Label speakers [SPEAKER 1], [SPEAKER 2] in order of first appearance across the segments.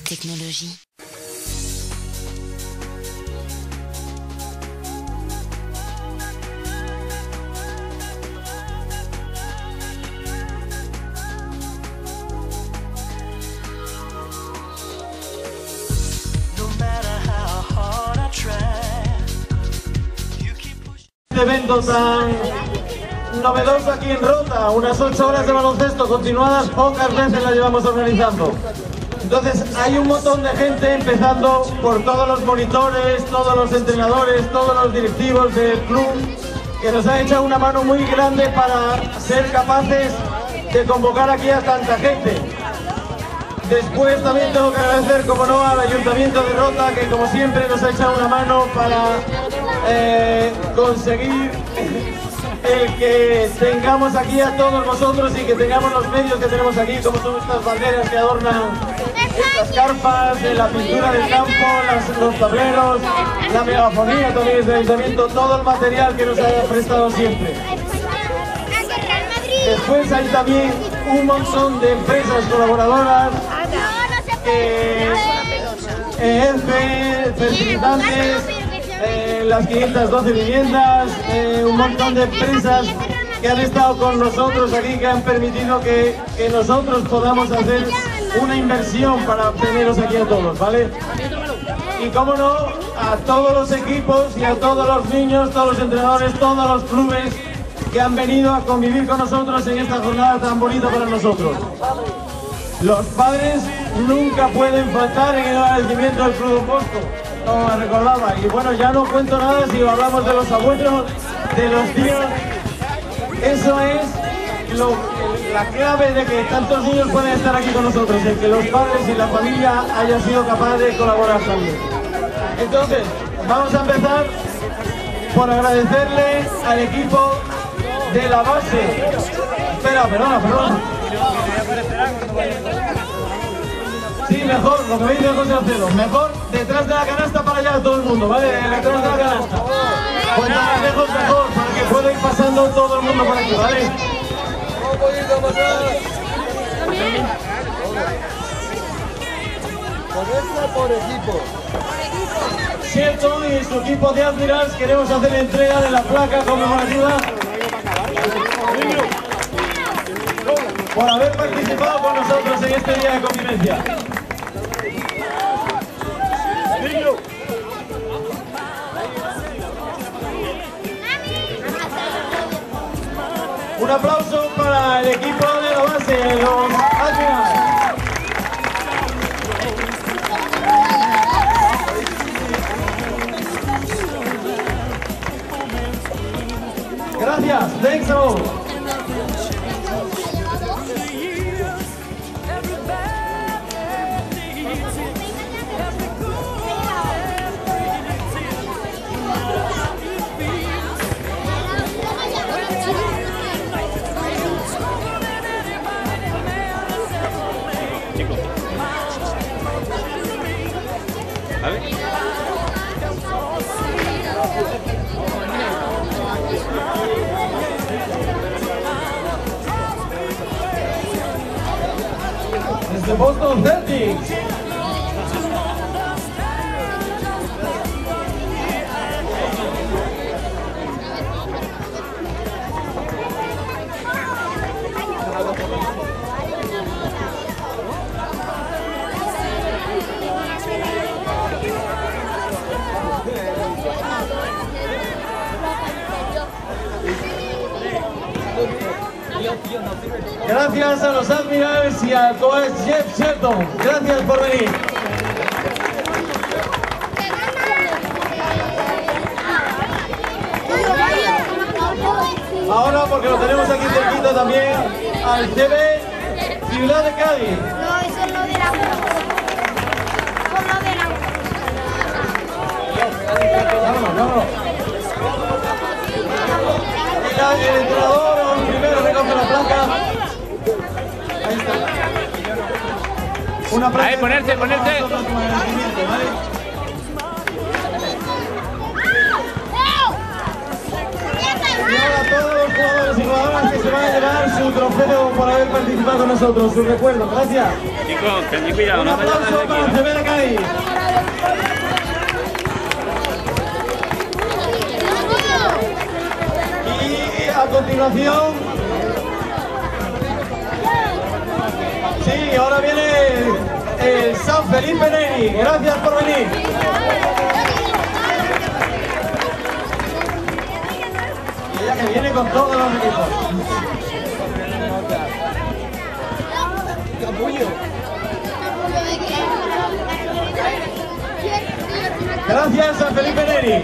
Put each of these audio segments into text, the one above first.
[SPEAKER 1] technologie.
[SPEAKER 2] Este evento tan novedoso aquí en Rota, unas 8 horas de baloncesto continuadas, pocas veces la llevamos organizando. Entonces hay un montón de gente, empezando por todos los monitores, todos los entrenadores, todos los directivos del club, que nos han echado una mano muy grande para ser capaces de convocar aquí a tanta gente. Después también tengo que agradecer, como no, al Ayuntamiento de Rota, que como siempre nos ha echado una mano para conseguir el que tengamos aquí a todos vosotros y que tengamos los medios que tenemos aquí, como son estas banderas que adornan estas carpas, la pintura del campo, los tableros, la megafonía también del Ayuntamiento, todo el material que nos ha prestado siempre. Después hay también un montón de empresas colaboradoras, EFE, fertilizantes, las 512 viviendas, un montón de empresas que han estado con nosotros aquí, que han permitido que nosotros podamos hacer una inversión para teneros aquí a todos, ¿vale? Y cómo no, a todos los equipos y a todos los niños, todos los entrenadores, todos los clubes que han venido a convivir con nosotros en esta jornada tan bonita para nosotros. Los padres nunca pueden faltar en el agradecimiento del Club Don Bosco, como me recordaba. Y bueno, ya no cuento nada si hablamos de los abuelos, de los tíos. Eso es la clave de que tantos niños pueden estar aquí con nosotros, el que los padres y la familia hayan sido capaces de colaborar también. Entonces, vamos a empezar por agradecerle al equipo de la base. Perdona. Sí, mejor, lo que me dice José Alcedo, mejor detrás de la canasta para allá todo el mundo, ¿vale? Detrás de la canasta. Cuanto más lejos mejor, para que pueda ir pasando todo el mundo por aquí, ¿vale? Un poquito más por equipo. Shelton y su equipo de Admirals queremos hacer entrega de la placa conmemorativa por haber participado con nosotros en este día de convivencia. Un aplauso para el equipo de la base, los Admirals. Gracias, thanks all. Desde Boston Celtics. Gracias a los Admirals y al coach Jeff Shelton. Gracias por venir. Ahora, porque lo tenemos aquí cerquita también, al CB Ciudad de Cádiz.
[SPEAKER 3] No, eso es lo de la
[SPEAKER 2] Vámonos. El entrenador, el primero recoge la placa. Ahí está. Una placa.
[SPEAKER 4] Ahí, ponerse.
[SPEAKER 2] ¿Vale? Y ahora todos los jugadores y jugadoras que se van a llevar su trofeo por haber participado con nosotros, su recuerdo. Gracias.
[SPEAKER 1] Chicos, ten cuidado,
[SPEAKER 2] Un
[SPEAKER 1] no te lleves
[SPEAKER 2] aplauso
[SPEAKER 1] de
[SPEAKER 2] para
[SPEAKER 1] aquí.
[SPEAKER 2] Cebeda Cádiz. Y a continuación, sí, ahora viene el San Felipe Neri. Gracias por venir. Y ella que viene con todos los equipos. Gracias, San Felipe Neri.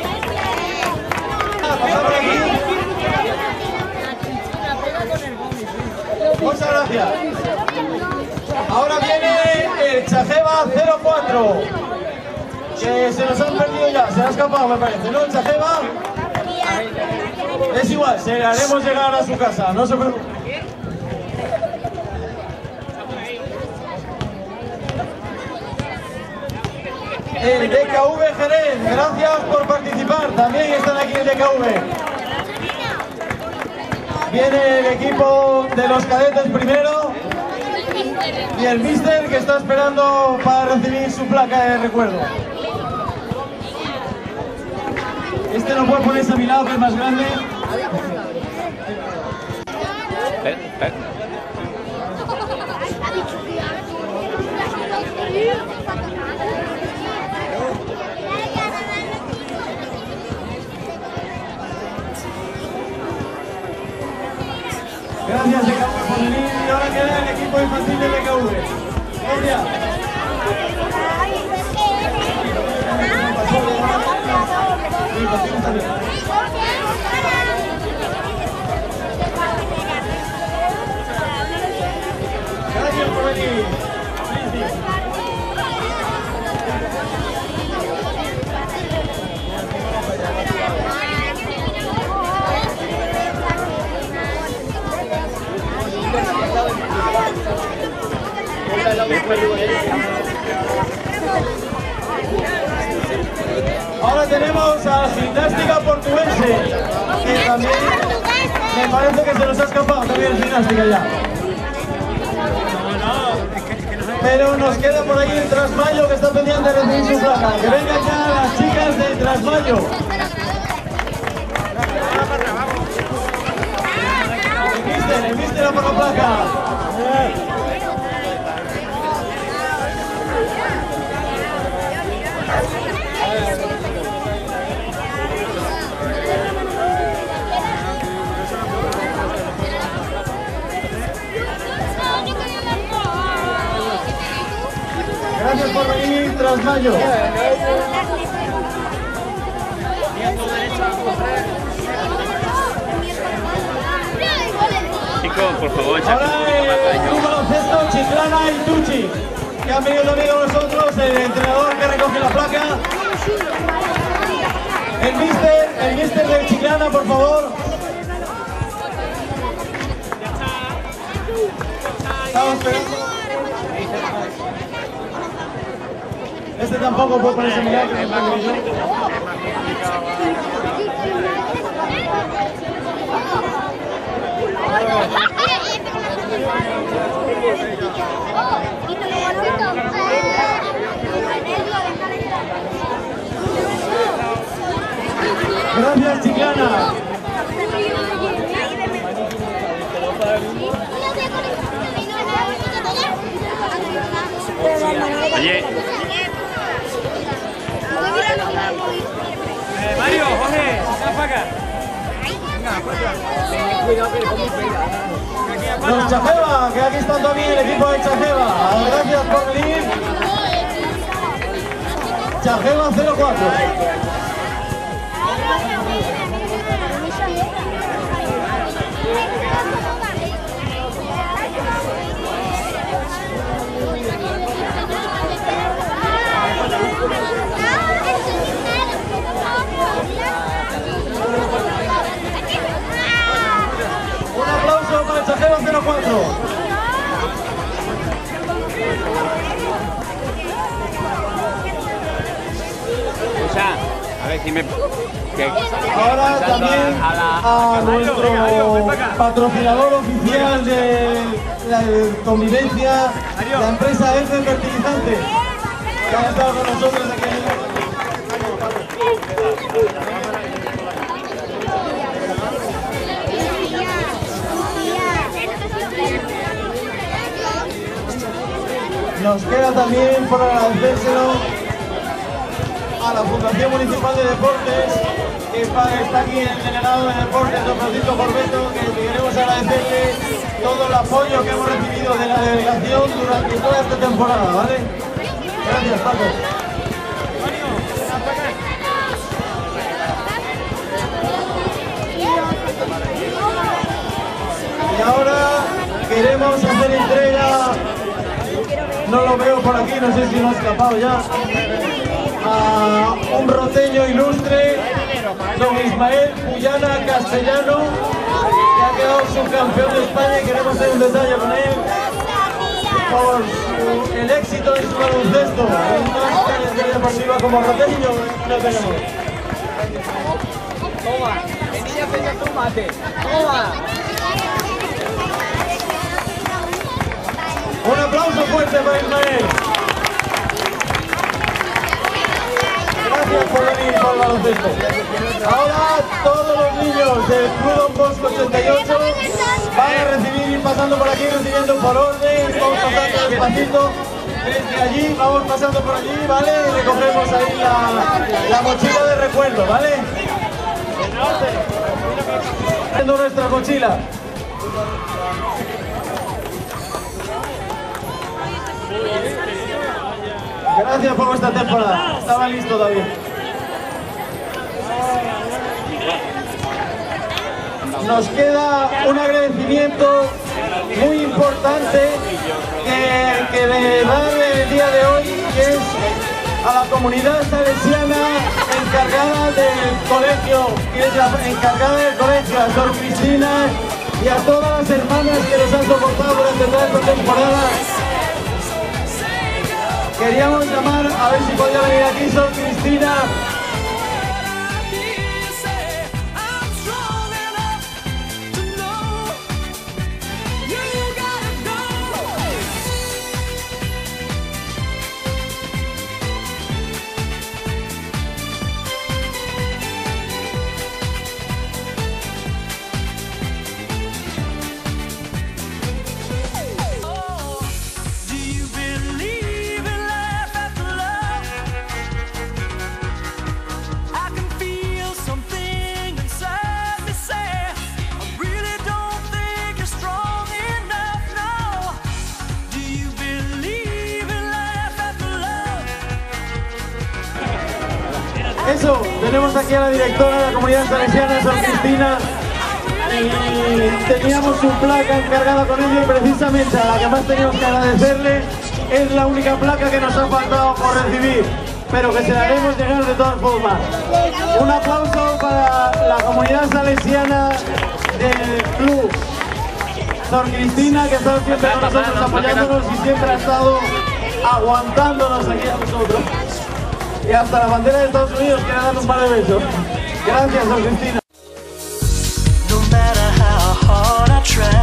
[SPEAKER 2] Pasar por aquí. Muchas gracias. Ahora viene el Chajeva 04. Que se nos han perdido ya, se ha escapado me parece, ¿no? El Chajeva. Es igual, se le haremos llegar a su casa, no se preocupe. El DKV Jerez, gracias por participar, también están aquí el DKV. Viene el equipo de los cadetes primero y el míster que está esperando para recibir su placa de recuerdo. Este no puede ponerse a mi lado que es más grande. Gracias DKV por venir y ahora queda el equipo infantil de DKV. Gloria. Gracias por venir. Ahora tenemos a Gimnástica Portuense, que también me parece que se nos ha escapado también el Gimnástica ya. Pero nos queda por ahí el Trasmayo que está pendiente de recibir su placa. Que vengan ya las chicas del Trasmayo. El míster a por la placa. Gracias por venir, Trasmayo.
[SPEAKER 1] Chicos, por favor,
[SPEAKER 2] ahora el Club Baloncesto Chiclana y Tucci, que han venido también con nosotros, el entrenador que recoge la placa. El míster de Chiclana, por favor. Estamos esperando. Este tampoco puede ponerse a mirar, que es más que yo. Gracias, Chiclana.
[SPEAKER 1] Oye.
[SPEAKER 3] Mario, Jorge, ¿estás para acá?
[SPEAKER 2] Los Chajeva, que aquí están también el equipo de Chajeva. Gracias por venir. Chajeva 04. Un aplauso para el Chajeva 04.
[SPEAKER 1] Escucha, a ver si me...
[SPEAKER 2] Ahora también a nuestro patrocinador oficial de la convivencia, la empresa Elfen Fertilizante, que ha estado con nosotros aquí. Nos queda también por agradecérselo a la Fundación Municipal de Deportes, que está aquí el delegado de Deportes, don Francisco Corbeto, que queremos agradecerle todo el apoyo que hemos recibido de la delegación durante toda esta temporada, ¿vale? Gracias, Paco. Y ahora queremos hacer entrega, no lo veo por aquí, no sé si lo ha escapado ya, a un roteño ilustre, don Ismael Puyana Castellano, que ha quedado subcampeón de España y queremos hacer un detalle con él por el éxito de su baloncesto. Una trayectoria deportiva como roteño no tenemos.
[SPEAKER 3] Toma, venía a pedir tomate. Toma.
[SPEAKER 2] Un aplauso fuerte para Ismael. Gracias por venir por el baloncesto. Ahora todos los niños del Club Don Bosco 88 van a recibir, ir pasando por aquí, recibiendo por orden, vamos pasando despacito. Desde allí, vamos pasando por allí, ¿vale? Y recogemos ahí la mochila de recuerdo, ¿vale? Haciendo nuestra mochila. Gracias por vuestra temporada. Estaba listo todavía. Nos queda un agradecimiento muy importante que de dar el día de hoy, que es a la comunidad salesiana encargada del colegio, que es la encargada del colegio, a Sor Cristina y a todas las hermanas que nos han soportado durante toda esta temporada. Queríamos llamar, a ver si podía venir aquí Sor Cristina. Eso, tenemos aquí a la directora de la comunidad salesiana, Sor Cristina, y teníamos su placa encargada con ella y precisamente a la que más teníamos que agradecerle es la única placa que nos ha faltado por recibir, pero que se la haremos llegar de todas formas. Un aplauso para la comunidad salesiana del club. Sor Cristina, que ha estado siempre con nosotros apoyándonos y siempre ha estado aguantándonos aquí a nosotros. Y hasta la bandera de Estados Unidos quiere dar un par de besos. Gracias, Sor Cristina.